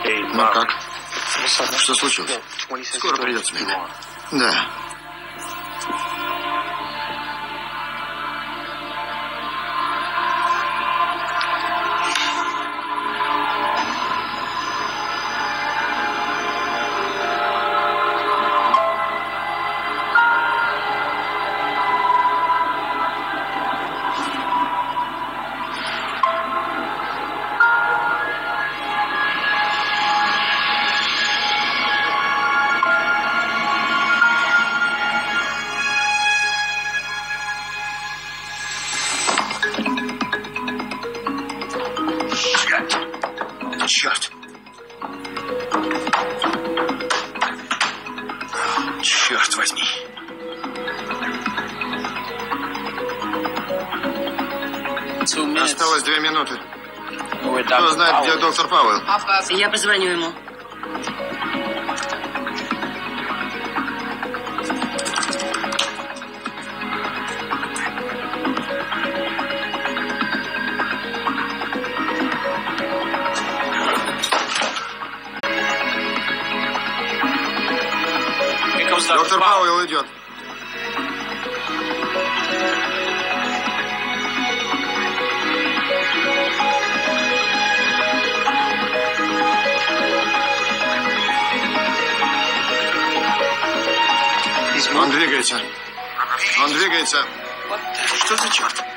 Ну как? Что случилось? Скоро придет смена. Да. Черт. Черт возьми. Осталось 2 минуты. Кто знает, где доктор Пауэлл? Я позвоню ему. Доктор Пауэлл идет. Он двигается. Он двигается. Что за черт?